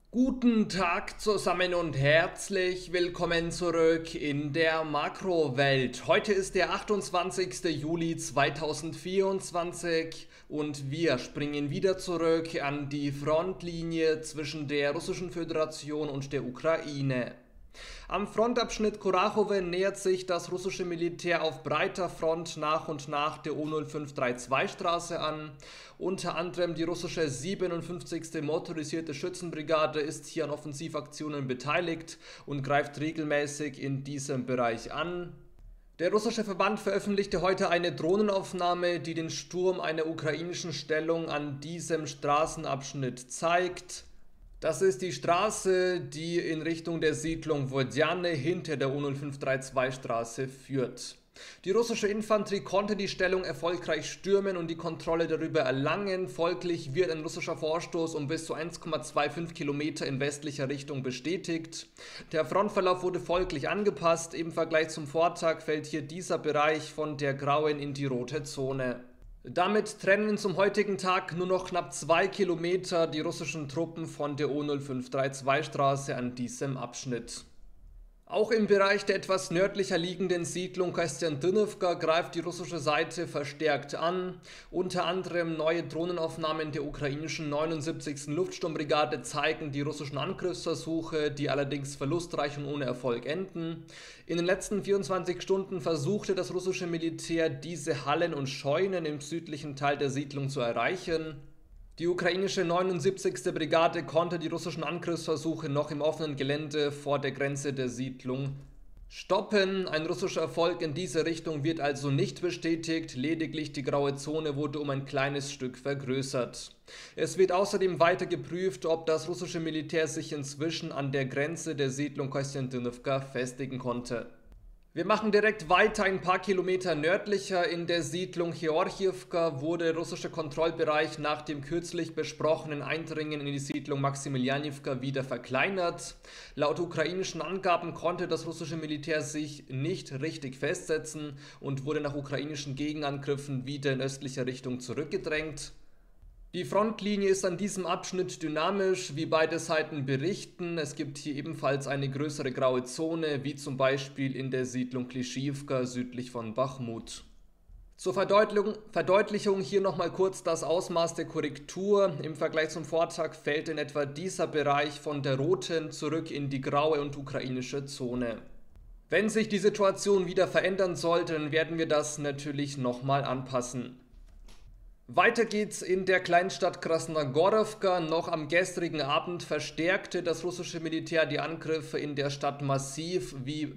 Guten Tag zusammen und herzlich willkommen zurück in der Makrowelt. Heute ist der 28. Juli 2024 und wir springen wieder zurück an die Frontlinie zwischen der Russischen Föderation und der Ukraine. Am Frontabschnitt Kurachowe nähert sich das russische Militär auf breiter Front nach und nach der O0532-Straße an. Unter anderem die russische 57. Motorisierte Schützenbrigade ist hier an Offensivaktionen beteiligt und greift regelmäßig in diesem Bereich an. Der russische Verband veröffentlichte heute eine Drohnenaufnahme, die den Sturm einer ukrainischen Stellung an diesem Straßenabschnitt zeigt. Das ist die Straße, die in Richtung der Siedlung Wodjane hinter der O0532-Straße führt. Die russische Infanterie konnte die Stellung erfolgreich stürmen und die Kontrolle darüber erlangen. Folglich wird ein russischer Vorstoß um bis zu 1,25 Kilometer in westlicher Richtung bestätigt. Der Frontverlauf wurde folglich angepasst. Im Vergleich zum Vortag fällt hier dieser Bereich von der grauen in die rote Zone. Damit trennen zum heutigen Tag nur noch knapp 2 Kilometer die russischen Truppen von der O0532-Straße an diesem Abschnitt. Auch im Bereich der etwas nördlicher liegenden Siedlung Kostjantinowka greift die russische Seite verstärkt an. Unter anderem neue Drohnenaufnahmen der ukrainischen 79. Luftsturmbrigade zeigen die russischen Angriffsversuche, die allerdings verlustreich und ohne Erfolg enden. In den letzten 24 Stunden versuchte das russische Militär, diese Hallen und Scheunen im südlichen Teil der Siedlung zu erreichen. Die ukrainische 79. Brigade konnte die russischen Angriffsversuche noch im offenen Gelände vor der Grenze der Siedlung stoppen. Ein russischer Erfolg in diese Richtung wird also nicht bestätigt, lediglich die graue Zone wurde um ein kleines Stück vergrößert. Es wird außerdem weiter geprüft, ob das russische Militär sich inzwischen an der Grenze der Siedlung Kostjantinowka festigen konnte. Wir machen direkt weiter ein paar Kilometer nördlicher. In der Siedlung Georgiewka wurde der russische Kontrollbereich nach dem kürzlich besprochenen Eindringen in die Siedlung Maximilianivka wieder verkleinert. Laut ukrainischen Angaben konnte das russische Militär sich nicht richtig festsetzen und wurde nach ukrainischen Gegenangriffen wieder in östlicher Richtung zurückgedrängt. Die Frontlinie ist an diesem Abschnitt dynamisch, wie beide Seiten berichten. Es gibt hier ebenfalls eine größere graue Zone, wie zum Beispiel in der Siedlung Klishivka südlich von Bachmut. Zur Verdeutlichung hier nochmal kurz das Ausmaß der Korrektur. Im Vergleich zum Vortag fällt in etwa dieser Bereich von der roten zurück in die graue und ukrainische Zone. Wenn sich die Situation wieder verändern sollte, dann werden wir das natürlich nochmal anpassen. Weiter geht's in der Kleinstadt Krasnogorowka. Noch am gestrigen Abend verstärkte das russische Militär die Angriffe in der Stadt massiv,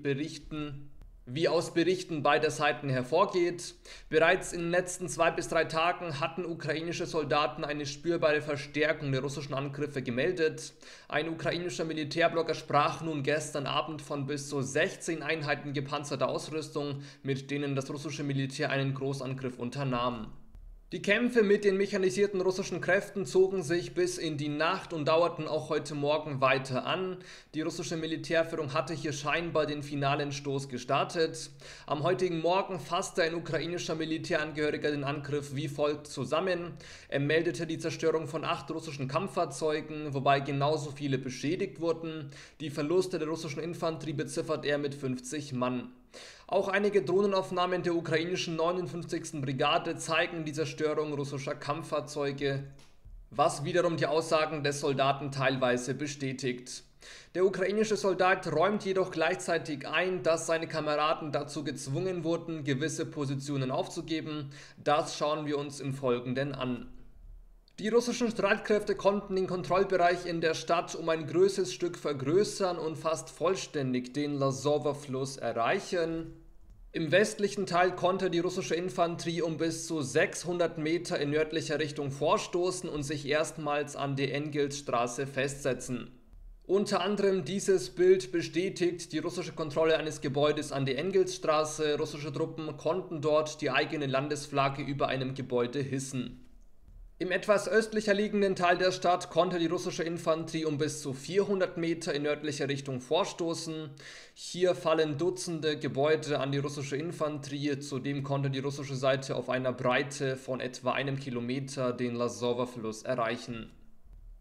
wie aus Berichten beider Seiten hervorgeht. Bereits in den letzten 2 bis 3 Tagen hatten ukrainische Soldaten eine spürbare Verstärkung der russischen Angriffe gemeldet. Ein ukrainischer Militärblogger sprach nun gestern Abend von bis zu 16 Einheiten gepanzerter Ausrüstung, mit denen das russische Militär einen Großangriff unternahm. Die Kämpfe mit den mechanisierten russischen Kräften zogen sich bis in die Nacht und dauerten auch heute Morgen weiter an. Die russische Militärführung hatte hier scheinbar den finalen Stoß gestartet. Am heutigen Morgen fasste ein ukrainischer Militärangehöriger den Angriff wie folgt zusammen. Er meldete die Zerstörung von 8 russischen Kampffahrzeugen, wobei genauso viele beschädigt wurden. Die Verluste der russischen Infanterie beziffert er mit 50 Mann. Auch einige Drohnenaufnahmen der ukrainischen 59. Brigade zeigen die Zerstörung russischer Kampffahrzeuge, was wiederum die Aussagen des Soldaten teilweise bestätigt. Der ukrainische Soldat räumt jedoch gleichzeitig ein, dass seine Kameraden dazu gezwungen wurden, gewisse Positionen aufzugeben. Das schauen wir uns im Folgenden an. Die russischen Streitkräfte konnten den Kontrollbereich in der Stadt um ein größeres Stück vergrößern und fast vollständig den Lasowa-Fluss erreichen. Im westlichen Teil konnte die russische Infanterie um bis zu 600 Meter in nördlicher Richtung vorstoßen und sich erstmals an der Engelsstraße festsetzen. Unter anderem dieses Bild bestätigt die russische Kontrolle eines Gebäudes an der Engelsstraße. Russische Truppen konnten dort die eigene Landesflagge über einem Gebäude hissen. Im etwas östlicher liegenden Teil der Stadt konnte die russische Infanterie um bis zu 400 Meter in nördlicher Richtung vorstoßen. Hier fallen Dutzende Gebäude an die russische Infanterie. Zudem konnte die russische Seite auf einer Breite von etwa 1 Kilometer den Lasowa-Fluss erreichen.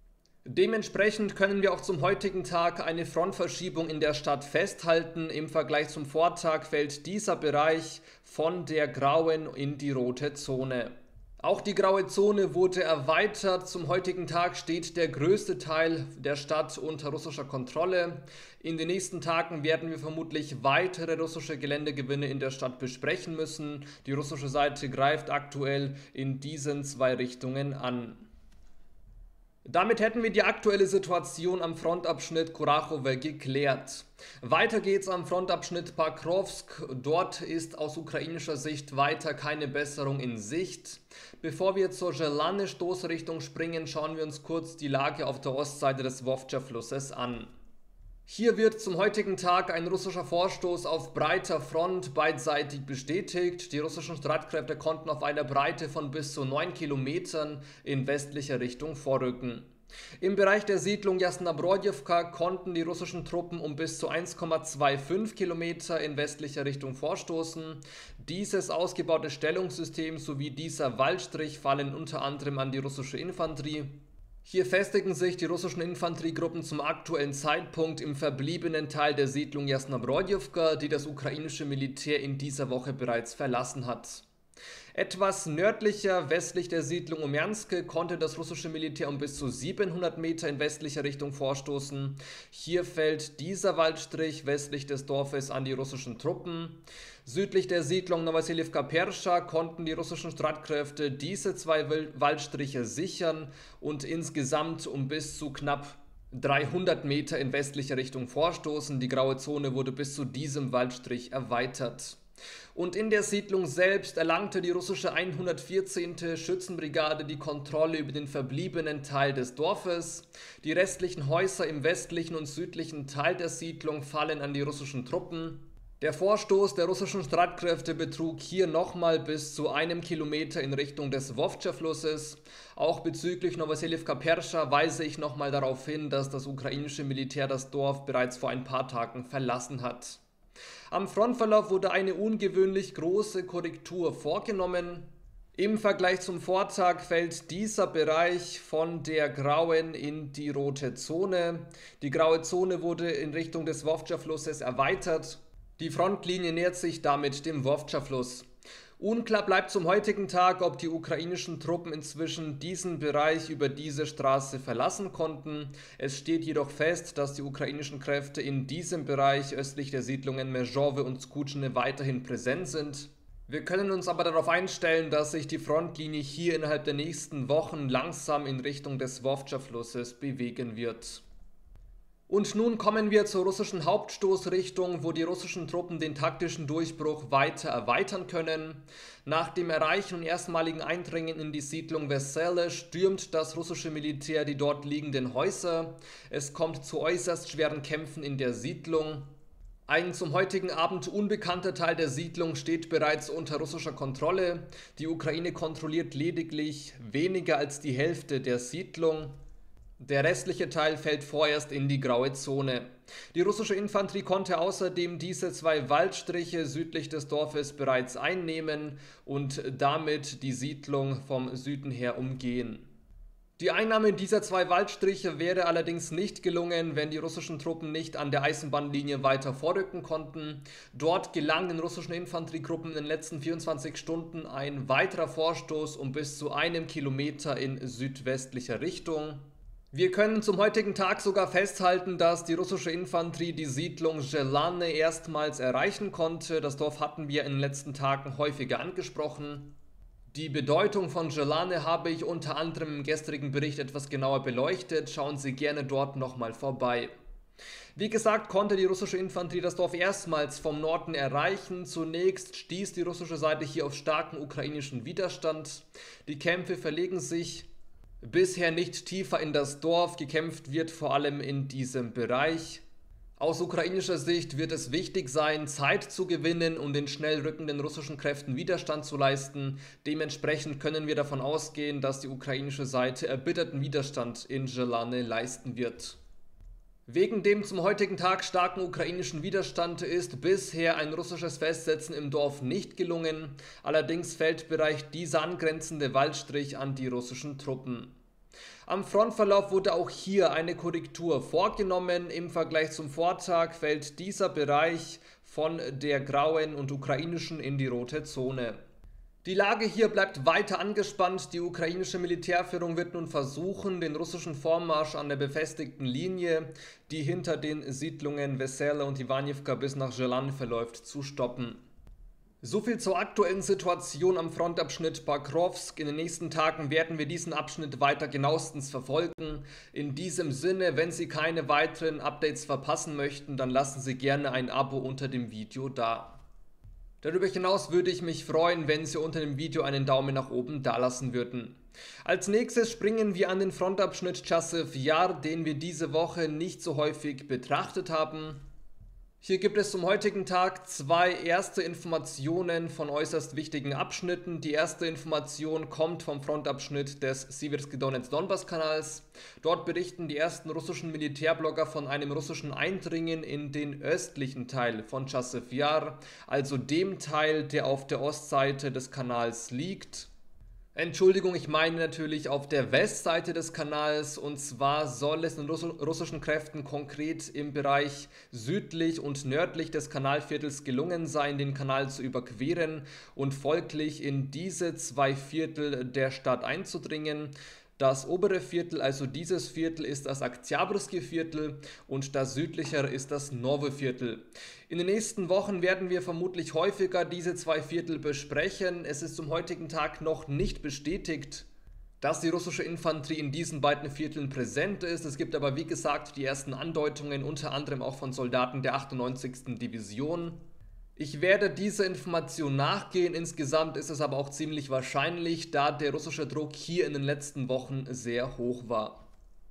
Dementsprechend können wir auch zum heutigen Tag eine Frontverschiebung in der Stadt festhalten. Im Vergleich zum Vortag fällt dieser Bereich von der grauen in die rote Zone. Auch die graue Zone wurde erweitert. Zum heutigen Tag steht der größte Teil der Stadt unter russischer Kontrolle. In den nächsten Tagen werden wir vermutlich weitere russische Geländegewinne in der Stadt besprechen müssen. Die russische Seite greift aktuell in diesen zwei Richtungen an. Damit hätten wir die aktuelle Situation am Frontabschnitt Kurachowe geklärt. Weiter geht's am Frontabschnitt Pakrovsk. Dort ist aus ukrainischer Sicht weiter keine Besserung in Sicht. Bevor wir zur Jelane-Stoßrichtung springen, schauen wir uns kurz die Lage auf der Ostseite des Wowcha-Flusses an. Hier wird zum heutigen Tag ein russischer Vorstoß auf breiter Front beidseitig bestätigt. Die russischen Streitkräfte konnten auf einer Breite von bis zu 9 Kilometern in westlicher Richtung vorrücken. Im Bereich der Siedlung Jasnabrodjewka konnten die russischen Truppen um bis zu 1,25 Kilometer in westlicher Richtung vorstoßen. Dieses ausgebaute Stellungssystem sowie dieser Waldstrich fallen unter anderem an die russische Infanterie. Hier festigen sich die russischen Infanteriegruppen zum aktuellen Zeitpunkt im verbliebenen Teil der Siedlung Jasnabrodjewka, die das ukrainische Militär in dieser Woche bereits verlassen hat. Etwas nördlicher, westlich der Siedlung Umjanske, konnte das russische Militär um bis zu 700 Meter in westlicher Richtung vorstoßen. Hier fällt dieser Waldstrich westlich des Dorfes an die russischen Truppen. Südlich der Siedlung Novoselivka-Perscha konnten die russischen Streitkräfte diese zwei Waldstriche sichern und insgesamt um bis zu knapp 300 Meter in westlicher Richtung vorstoßen. Die graue Zone wurde bis zu diesem Waldstrich erweitert. Und in der Siedlung selbst erlangte die russische 114. Schützenbrigade die Kontrolle über den verbliebenen Teil des Dorfes. Die restlichen Häuser im westlichen und südlichen Teil der Siedlung fallen an die russischen Truppen. Der Vorstoß der russischen Streitkräfte betrug hier nochmal bis zu 1 Kilometer in Richtung des Wowcha-Flusses. Auch bezüglich Novoselivka-Perscha weise ich nochmal darauf hin, dass das ukrainische Militär das Dorf bereits vor ein paar Tagen verlassen hat. Am Frontverlauf wurde eine ungewöhnlich große Korrektur vorgenommen. Im Vergleich zum Vortag fällt dieser Bereich von der grauen in die rote Zone. Die graue Zone wurde in Richtung des Wowcha-Flusses erweitert. Die Frontlinie nähert sich damit dem Wowcha-Fluss. Unklar bleibt zum heutigen Tag, ob die ukrainischen Truppen inzwischen diesen Bereich über diese Straße verlassen konnten. Es steht jedoch fest, dass die ukrainischen Kräfte in diesem Bereich östlich der Siedlungen Mezhowe und Skutschne weiterhin präsent sind. Wir können uns aber darauf einstellen, dass sich die Frontlinie hier innerhalb der nächsten Wochen langsam in Richtung des Wowcha-Flusses bewegen wird. Und nun kommen wir zur russischen Hauptstoßrichtung, wo die russischen Truppen den taktischen Durchbruch weiter erweitern können. Nach dem Erreichen und erstmaligen Eindringen in die Siedlung Vesele stürmt das russische Militär die dort liegenden Häuser. Es kommt zu äußerst schweren Kämpfen in der Siedlung. Ein zum heutigen Abend unbekannter Teil der Siedlung steht bereits unter russischer Kontrolle. Die Ukraine kontrolliert lediglich weniger als die Hälfte der Siedlung. Der restliche Teil fällt vorerst in die graue Zone. Die russische Infanterie konnte außerdem diese zwei Waldstriche südlich des Dorfes bereits einnehmen und damit die Siedlung vom Süden her umgehen. Die Einnahme dieser zwei Waldstriche wäre allerdings nicht gelungen, wenn die russischen Truppen nicht an der Eisenbahnlinie weiter vorrücken konnten. Dort gelang den russischen Infanteriegruppen in den letzten 24 Stunden ein weiterer Vorstoß um bis zu 1 Kilometer in südwestlicher Richtung. Wir können zum heutigen Tag sogar festhalten, dass die russische Infanterie die Siedlung Jelane erstmals erreichen konnte. Das Dorf hatten wir in den letzten Tagen häufiger angesprochen. Die Bedeutung von Jelane habe ich unter anderem im gestrigen Bericht etwas genauer beleuchtet. Schauen Sie gerne dort nochmal vorbei. Wie gesagt, konnte die russische Infanterie das Dorf erstmals vom Norden erreichen. Zunächst stieß die russische Seite hier auf starken ukrainischen Widerstand. Die Kämpfe verlegen sich bisher nicht tiefer in das Dorf, gekämpft wird vor allem in diesem Bereich. Aus ukrainischer Sicht wird es wichtig sein, Zeit zu gewinnen und den schnell rückenden russischen Kräften Widerstand zu leisten. Dementsprechend können wir davon ausgehen, dass die ukrainische Seite erbitterten Widerstand in Jelane leisten wird. Wegen dem zum heutigen Tag starken ukrainischen Widerstand ist bisher ein russisches Festsetzen im Dorf nicht gelungen. Allerdings fällt bereits dieser angrenzende Waldstrich an die russischen Truppen. Am Frontverlauf wurde auch hier eine Korrektur vorgenommen. Im Vergleich zum Vortag fällt dieser Bereich von der grauen und ukrainischen in die rote Zone. Die Lage hier bleibt weiter angespannt. Die ukrainische Militärführung wird nun versuchen, den russischen Vormarsch an der befestigten Linie, die hinter den Siedlungen Wesele und Iwanivka bis nach Jelan verläuft, zu stoppen. Soviel zur aktuellen Situation am Frontabschnitt Pokrovsk. In den nächsten Tagen werden wir diesen Abschnitt weiter genauestens verfolgen. In diesem Sinne, wenn Sie keine weiteren Updates verpassen möchten, dann lassen Sie gerne ein Abo unter dem Video da. Darüber hinaus würde ich mich freuen, wenn Sie unter dem Video einen Daumen nach oben dalassen würden. Als nächstes springen wir an den Frontabschnitt Chasiv Yar, den wir diese Woche nicht so häufig betrachtet haben. Hier gibt es zum heutigen Tag zwei erste Informationen von äußerst wichtigen Abschnitten. Die erste Information kommt vom Frontabschnitt des Siverski-Donetsk-Donbass-Kanals. Dort berichten die ersten russischen Militärblogger von einem russischen Eindringen in den östlichen Teil von Chasiv Yar, also dem Teil, der auf der Ostseite des Kanals liegt. Entschuldigung, ich meine natürlich auf der Westseite des Kanals, und zwar soll es den russischen Kräften konkret im Bereich südlich und nördlich des Kanalviertels gelungen sein, den Kanal zu überqueren und folglich in diese zwei Viertel der Stadt einzudringen. Das obere Viertel, also dieses Viertel, ist das Oktyabrski-Viertel und das südlichere ist das Nowe-Viertel. In den nächsten Wochen werden wir vermutlich häufiger diese zwei Viertel besprechen. Es ist zum heutigen Tag noch nicht bestätigt, dass die russische Infanterie in diesen beiden Vierteln präsent ist. Es gibt aber, wie gesagt, die ersten Andeutungen, unter anderem auch von Soldaten der 98. Division. Ich werde dieser Information nachgehen, insgesamt ist es aber auch ziemlich wahrscheinlich, da der russische Druck hier in den letzten Wochen sehr hoch war.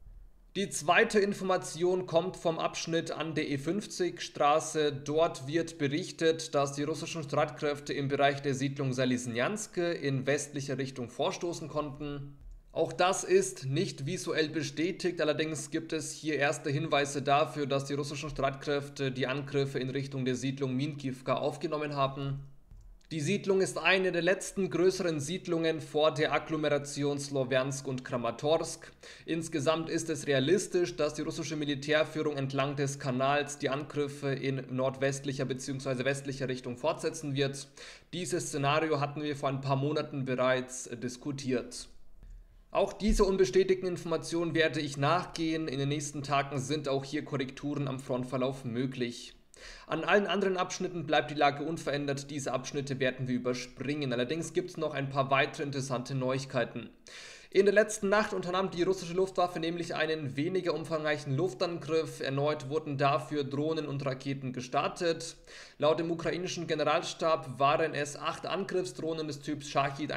Die zweite Information kommt vom Abschnitt an der E50-Straße. Dort wird berichtet, dass die russischen Streitkräfte im Bereich der Siedlung Salisnjanske in westlicher Richtung vorstoßen konnten. Auch das ist nicht visuell bestätigt, allerdings gibt es hier erste Hinweise dafür, dass die russischen Streitkräfte die Angriffe in Richtung der Siedlung Minkivka aufgenommen haben. Die Siedlung ist eine der letzten größeren Siedlungen vor der Agglomeration Slowiansk und Kramatorsk. Insgesamt ist es realistisch, dass die russische Militärführung entlang des Kanals die Angriffe in nordwestlicher bzw. westlicher Richtung fortsetzen wird. Dieses Szenario hatten wir vor ein paar Monaten bereits diskutiert. Auch diese unbestätigten Informationen werde ich nachgehen. In den nächsten Tagen sind auch hier Korrekturen am Frontverlauf möglich. An allen anderen Abschnitten bleibt die Lage unverändert. Diese Abschnitte werden wir überspringen. Allerdings gibt es noch ein paar weitere interessante Neuigkeiten. In der letzten Nacht unternahm die russische Luftwaffe nämlich einen weniger umfangreichen Luftangriff. Erneut wurden dafür Drohnen und Raketen gestartet. Laut dem ukrainischen Generalstab waren es 8 Angriffsdrohnen des Typs Shahid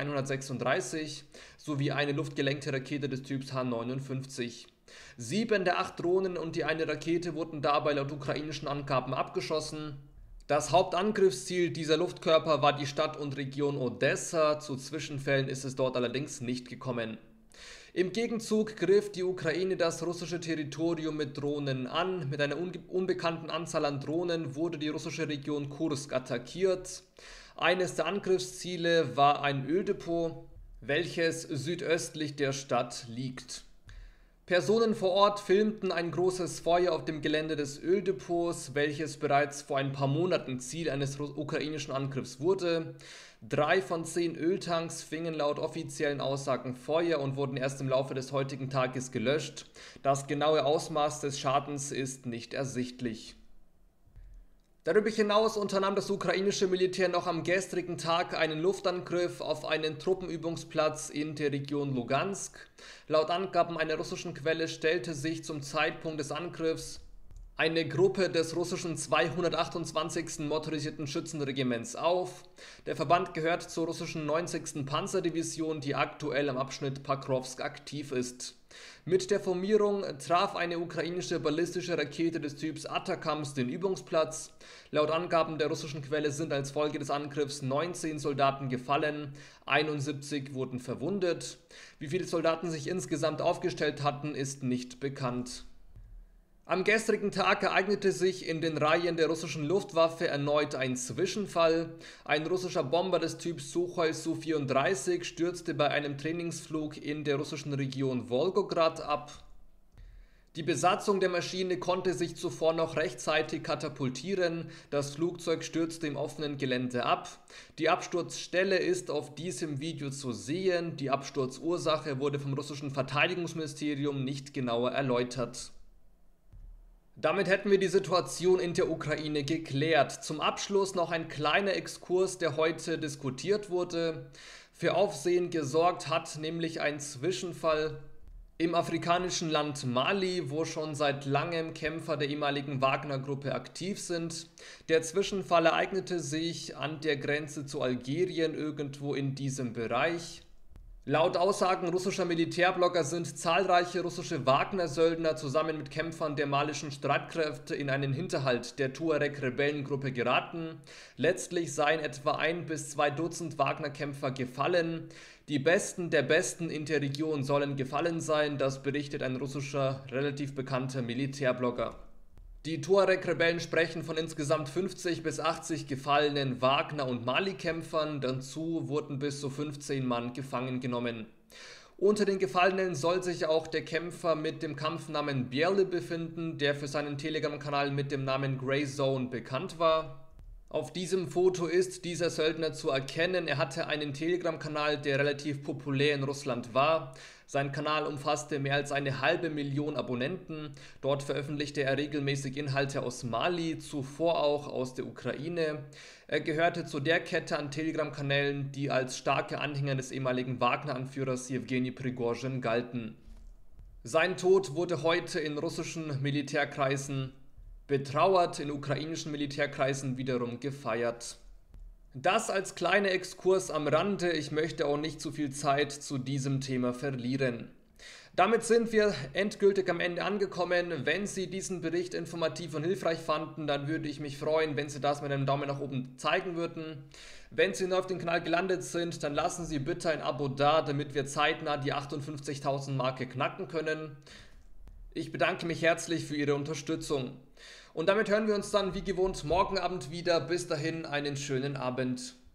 136 sowie eine luftgelenkte Rakete des Typs Han-59. 7 der 8 Drohnen und die eine Rakete wurden dabei laut ukrainischen Angaben abgeschossen. Das Hauptangriffsziel dieser Luftkörper war die Stadt und Region Odessa. Zu Zwischenfällen ist es dort allerdings nicht gekommen. Im Gegenzug griff die Ukraine das russische Territorium mit Drohnen an. Mit einer unbekannten Anzahl an Drohnen wurde die russische Region Kursk attackiert. Eines der Angriffsziele war ein Öldepot, welches südöstlich der Stadt liegt. Personen vor Ort filmten ein großes Feuer auf dem Gelände des Öldepots, welches bereits vor ein paar Monaten Ziel eines ukrainischen Angriffs wurde. 3 von 10 Öltanks fingen laut offiziellen Aussagen Feuer und wurden erst im Laufe des heutigen Tages gelöscht. Das genaue Ausmaß des Schadens ist nicht ersichtlich. Darüber hinaus unternahm das ukrainische Militär noch am gestrigen Tag einen Luftangriff auf einen Truppenübungsplatz in der Region Lugansk. Laut Angaben einer russischen Quelle stellte sich zum Zeitpunkt des Angriffs eine Gruppe des russischen 228. Motorisierten Schützenregiments auf. Der Verband gehört zur russischen 90. Panzerdivision, die aktuell am Abschnitt Pokrovsk aktiv ist. Mit der Formierung traf eine ukrainische ballistische Rakete des Typs Atacams den Übungsplatz. Laut Angaben der russischen Quelle sind als Folge des Angriffs 19 Soldaten gefallen, 71 wurden verwundet. Wie viele Soldaten sich insgesamt aufgestellt hatten, ist nicht bekannt. Am gestrigen Tag ereignete sich in den Reihen der russischen Luftwaffe erneut ein Zwischenfall. Ein russischer Bomber des Typs Suchoi Su-34 stürzte bei einem Trainingsflug in der russischen Region Wolgograd ab. Die Besatzung der Maschine konnte sich zuvor noch rechtzeitig katapultieren. Das Flugzeug stürzte im offenen Gelände ab. Die Absturzstelle ist auf diesem Video zu sehen. Die Absturzursache wurde vom russischen Verteidigungsministerium nicht genauer erläutert. Damit hätten wir die Situation in der Ukraine geklärt. Zum Abschluss noch ein kleiner Exkurs, der heute diskutiert wurde. Für Aufsehen gesorgt hat nämlich ein Zwischenfall im afrikanischen Land Mali, wo schon seit langem Kämpfer der ehemaligen Wagner-Gruppe aktiv sind. Der Zwischenfall ereignete sich an der Grenze zu Algerien, irgendwo in diesem Bereich. Laut Aussagen russischer Militärblogger sind zahlreiche russische Wagner-Söldner zusammen mit Kämpfern der malischen Streitkräfte in einen Hinterhalt der Tuareg-Rebellengruppe geraten. Letztlich seien etwa 1 bis 2 Dutzend Wagner-Kämpfer gefallen. Die Besten der Besten in der Region sollen gefallen sein, das berichtet ein russischer, relativ bekannter Militärblogger. Die Tuareg-Rebellen sprechen von insgesamt 50 bis 80 gefallenen Wagner- und Mali-Kämpfern, dazu wurden bis zu 15 Mann gefangen genommen. Unter den Gefallenen soll sich auch der Kämpfer mit dem Kampfnamen Bierle befinden, der für seinen Telegram-Kanal mit dem Namen Grey Zone bekannt war. Auf diesem Foto ist dieser Söldner zu erkennen. Er hatte einen Telegram-Kanal, der relativ populär in Russland war. Sein Kanal umfasste mehr als 500.000 Abonnenten. Dort veröffentlichte er regelmäßig Inhalte aus Mali, zuvor auch aus der Ukraine. Er gehörte zu der Kette an Telegram-Kanälen, die als starke Anhänger des ehemaligen Wagner-Anführers Jewgeni Prigozhin galten. Sein Tod wurde heute in russischen Militärkreisen betrauert, in ukrainischen Militärkreisen wiederum gefeiert. Das als kleiner Exkurs am Rande, ich möchte auch nicht zu viel Zeit zu diesem Thema verlieren. Damit sind wir endgültig am Ende angekommen. Wenn Sie diesen Bericht informativ und hilfreich fanden, dann würde ich mich freuen, wenn Sie das mit einem Daumen nach oben zeigen würden. Wenn Sie neu auf dem Kanal gelandet sind, dann lassen Sie bitte ein Abo da, damit wir zeitnah die 58.000 Marke knacken können. Ich bedanke mich herzlich für Ihre Unterstützung. Und damit hören wir uns dann wie gewohnt morgen Abend wieder. Bis dahin einen schönen Abend.